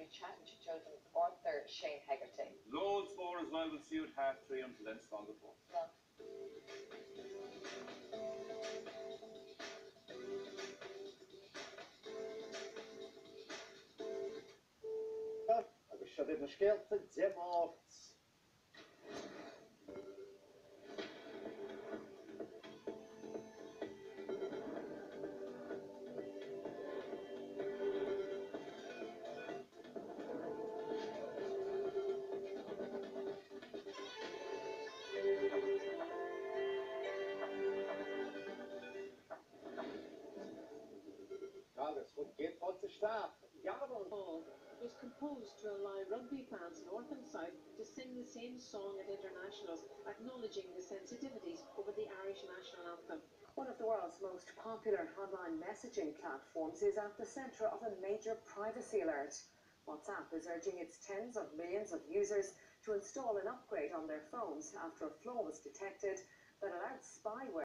chatting to children's author Shane Hegarty. Loads more as well. We'll see you at 3:30 until then. Stronger for. agus seo na scéalta demácht. Agus chun géad staff. Hall was composed to allow rugby fans north and south to sing the same song at internationals, acknowledging the sensitivities over the Irish national anthem. One of the world's most popular online messaging platforms is at the centre of a major privacy alert. WhatsApp is urging its tens of millions of users to install an upgrade on their phones after a flaw was detected that allowed spyware